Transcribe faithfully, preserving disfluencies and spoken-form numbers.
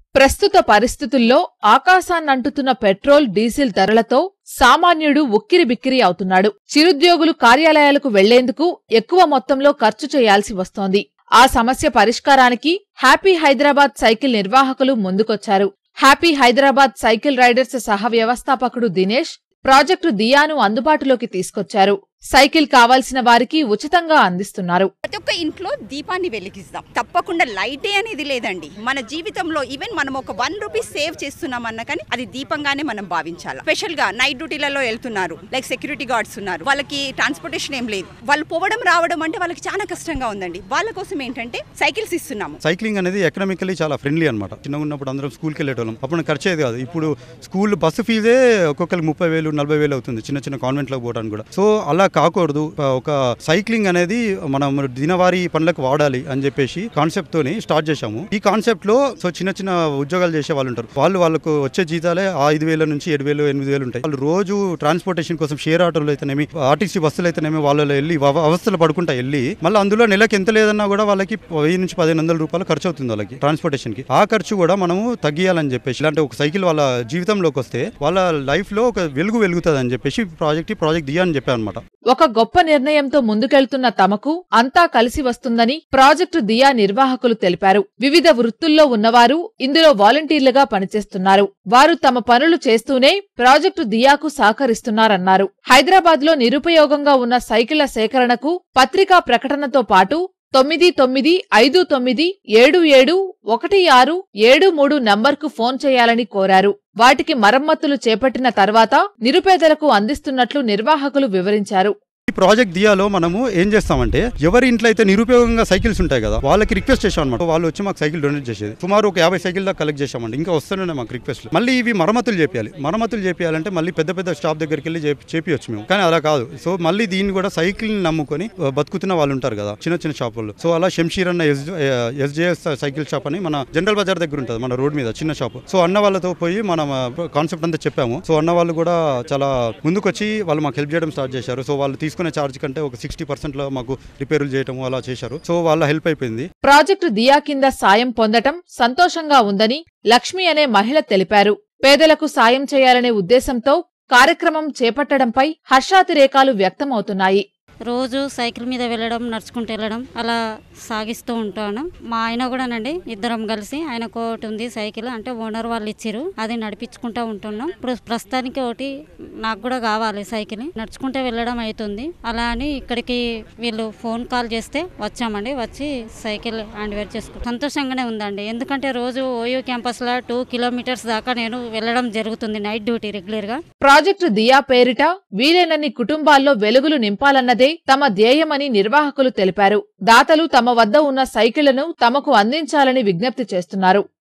ప్రస్తుత పరిస్థితుల్లో ఆకాశాన్నంటుతున్న petrol diesel ధరలతో సామాన్యుడు ఉక్కిరిబిక్కిరి అవుతున్నాడు. చిరుద్యోగులు కార్యాలయాలకు వెళ్లేందుకు ఎక్కువ మొత్తంలో ఖర్చు చేయాల్సి వస్తోంది. ఆ సమస్య పరిష్కారానికి హ్యాపీ హైదరాబాద్ సైకిల్ నిర్వాహకులు ముందుకొచ్చారు. హ్యాపీ హైదరాబాద్ సైకిల్ రైడర్స్ సహ వ్యవస్థాపకుడు దినేష్ ప్రాజెక్టు దియాను అందుబాటులోకి తీసుకొచ్చారు. సైకిల్ కావాల్సిన వారికి ఉచితంగా అందిస్తున్నారు. ప్రతి ఒక్క ఇంట్లో దీపాన్ని వెలిగిస్తాం. తప్పకుండా లైటే అనేది లేదండి. మన జీవితంలో ఈవెన్ మనం ఒక వన్ రూపీ సేవ్ చేస్తున్నామన్నా కానీ అది దీపంగానే మనం భావించాలి. స్పెషల్ గా నైట్ డ్యూటీలలో వెళ్తున్నారు, లైక్ సెక్యూరిటీ గార్డ్స్ ఉన్నారు, వాళ్ళకి ట్రాన్స్పోర్టేషన్ ఏం లేదు, వాళ్ళు పోవడం రావడం అంటే వాళ్ళకి చాలా కష్టంగా ఉందండి. వాళ్ళ కోసం ఏంటంటే సైకిల్స్ ఇస్తున్నాము. సైక్లింగ్ అనేది ఎకనామికలీ చాలా ఫ్రెండ్లీ అనమాట. చిన్నగా ఉన్నప్పుడు అందరం స్కూల్కి వెళ్ళేటోళ్ళం. అప్పుడు ఖర్చు అయ్యేది కాదు. ఇప్పుడు స్కూల్ బస్సు ఫీజే ఒక్కొక్కరికి ముప్పై వేలు నలభై వేలు అవుతుంది చిన్న చిన్న కాన్వెంట్ లో పోవడానికి కూడా. సో అలా కాకూడదు. ఒక సైక్లింగ్ అనేది మనం దినవారీ పనులకు వాడాలి అని చెప్పేసి కాన్సెప్ట్ తోని స్టార్ట్ చేశాము. ఈ కాన్సెప్ట్ లో సో చిన్న చిన్న ఉద్యోగాలు చేసే వాళ్ళు ఉంటారు. వాళ్ళు వాళ్ళకు వచ్చే జీతాలే ఐదు వేల నుంచి ఏడు వేలు ఎనిమిది వేలు ఉంటాయి. వాళ్ళు రోజు ట్రాన్స్పోర్టేషన్ కోసం షేర్ ఆటోలు అయితేనేమి ఆర్టీసీ బస్సులు అయితేనేమి వాళ్ళు వెళ్ళి అవస్థలు పడుకుంటా వెళ్ళి మళ్ళీ అందులో నెలకి ఎంత లేదన్నా కూడా వాళ్ళకి వెయ్యి నుంచి పదిహేను వందల రూపాయలు ఖర్చు అవుతుంది వాళ్ళకి ట్రాన్స్పోర్టేషన్ కి. ఆ ఖర్చు కూడా మనము తగ్గియాలని చెప్పేసి ఇలాంటి ఒక సైకిల్ వాళ్ళ జీవితంలోకి వస్తే వాళ్ళ లైఫ్ లో ఒక వెలుగు వెలుగుతుంది అని చెప్పేసి ప్రాజెక్ట్ ప్రాజెక్ట్ దియా అని చెప్పాను అనమాట. ఒక గొప్ప నిర్ణయంతో ముందుకెళ్తున్న తమకు అంతా కలిసి వస్తుందని ప్రాజెక్టు దియా నిర్వాహకులు తెలిపారు. వివిధ వృత్తుల్లో ఉన్నవారు ఇందులో వాలంటీర్లుగా పనిచేస్తున్నారు. వారు తమ పనులు చేస్తూనే ప్రాజెక్టు దియాకు సహకరిస్తున్నారన్నారు. హైదరాబాద్ లో నిరుపయోగంగా ఉన్న సైకిళ్ల సేకరణకు పత్రికా ప్రకటనతో పాటు తొమ్మిది తొమ్మిది ఐదు తొమ్మిది ఏడు ఏడు ఒకటి ఆరు ఏడు మూడు నంబర్కు ఫోన్ చేయాలని కోరారు. వాటికి మరమ్మతులు చేపట్టిన తర్వాత నిరుపేదలకు అందిస్తున్నట్లు నిర్వాహకులు వివరించారు. ఈ ప్రాజెక్ట్ దియాలో మనము ఏం చేస్తామంటే ఎవరి ఇంట్లో అయితే నిరుపయోగంగా సైకిల్స్ ఉంటాయి కదా వాళ్ళకి రిక్వెస్ట్ చేసాం అనమాట. వాళ్ళు వచ్చి మాకు సైకిల్ డొనేట్ చేసేది. సుమారు ఒక యాభై సైకిల్ దాకా కలెక్ట్ చేసామండి. ఇంకా వస్తూనే మాకు రిక్వెస్ట్. మళ్ళీ ఇవి మరమ్మతులు చేయాలి. మరమ్మతులు చేయాలంటే మళ్ళీ పెద్ద పెద్ద షాప్ దగ్గరికి వెళ్ళి చేపియొచ్చు మేము. కానీ అలా కాదు. సో మళ్ళీ దీన్ని కూడా సైకిల్ నమ్ముకొని బతుకుతున్న వాళ్ళు ఉంటారు కదా చిన్న చిన్న షాపుల్లో. సో అలా శంషీర్ అన్న ఎస్జేఎస్ సైకిల్ షాప్ అని మన జనరల్ బజార్ దగ్గర ఉంటుంది మన రోడ్ మీద చిన్న షాప్. సో అన్న వాళ్ళతో పోయి మనం కాన్సెప్ట్ అంతా చెప్పాము. సో అన్న వాళ్ళు కూడా చాలా ముందుకొచ్చి వాళ్ళు మాకు హెల్ప్ చేయడం స్టార్ట్ చేశారు. సో వాళ్ళు తీసుకునే ఛార్జ్ కంటే ఒక సిక్స్టీ పర్సెంట్ లో మాకు రిపేర్లు చేయడం అలా చేశారు. సో వాళ్ళ హెల్ప్ అయిపోయింది. ప్రాజెక్టు దియా కింద సాయం పొందటం సంతోషంగా ఉందని లక్ష్మి అనే మహిళ తెలిపారు. పేదలకు సాయం చేయాలనే ఉద్దేశంతో కార్యక్రమం చేపట్టడంపై హర్షాతిరేకాలు వ్యక్తమవుతున్నాయి. రోజు సైకిల్ మీద వెళ్ళడం, నడుచుకుంటూ వెళ్ళడం అలా సాగిస్తూ ఉంటాను. మా ఆయన కూడానండి ఇద్దరం కలిసి, ఆయనకు ఒకటి ఉంది సైకిల్, అంటే ఓనర్ వాళ్ళు ఇచ్చిరు, అది నడిపించుకుంటూ ఉంటున్నాం. ఇప్పుడు ప్రస్తుతానికి ఒకటి నాకు కూడా కావాలి సైకిల్, నడుచుకుంటూ వెళ్ళడం అవుతుంది. అలా అని ఇక్కడికి వీళ్ళు ఫోన్ కాల్ చేస్తే వచ్చామండి. వచ్చి సైకిల్ హ్యాండ్ వేర్ చేసుకుంటాం. సంతోషంగానే ఉందండి. ఎందుకంటే రోజు ఓయూ క్యాంపస్ లో టూ కిలోమీటర్స్ దాకా నేను వెళ్ళడం జరుగుతుంది నైట్ డ్యూటీ రెగ్యులర్ గా. ప్రాజెక్టు దియా పేరిట వీలైనన్ని కుటుంబాల్లో వెలుగులు నింపాలన్నదే తమ ధ్యేయమని నిర్వాహకులు తెలిపారు. దాతలు తమ వద్ద ఉన్న సైకిళ్లను తమకు అందించాలని విజ్ఞప్తి చేస్తున్నారు.